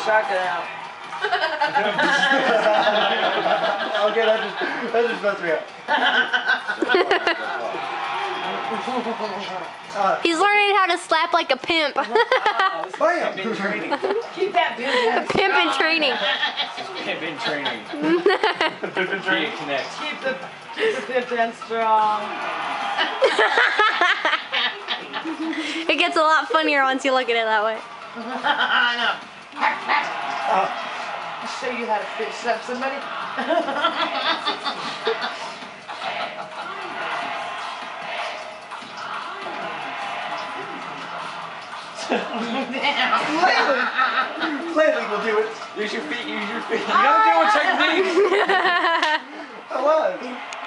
shotgun out. Okay, that just messed me up. He's learning how to slap like a pimp. Bam! Pimp in training. Keep that business. Pimp in training. Pimp in training. Pimp in training. Connect. Keep the pimp end strong. It gets a lot funnier once you look at it that way. I know. I'll show you how to fix up somebody. Lately will do it. Use your feet, use your feet. You gotta do a technique. I was.